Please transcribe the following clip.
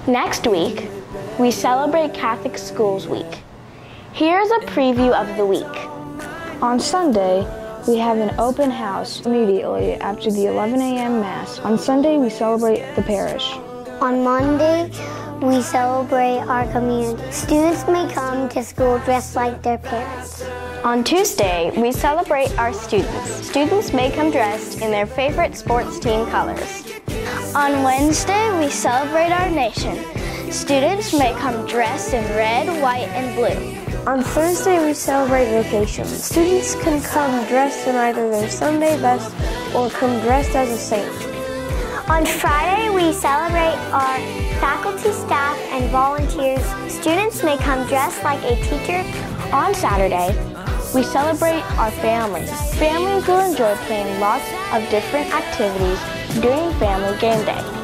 Next week, we celebrate Catholic Schools Week. Here's a preview of the week. On Sunday, we have an open house immediately after the 11 a.m. Mass. On Sunday, we celebrate the parish. On Monday, we celebrate our community. Students may come to school dressed like their parents. On Tuesday, we celebrate our students. Students may come dressed in their favorite sports team colors. On Wednesday, we celebrate our nation. Students may come dressed in red, white, and blue. On Thursday, we celebrate vacation. Students can come dressed in either their Sunday best or come dressed as a saint. On Friday, we celebrate our faculty, staff, and volunteers. Students may come dressed like a teacher. On Saturday, we celebrate our families. Families will enjoy playing lots of different activities during Family Game Day.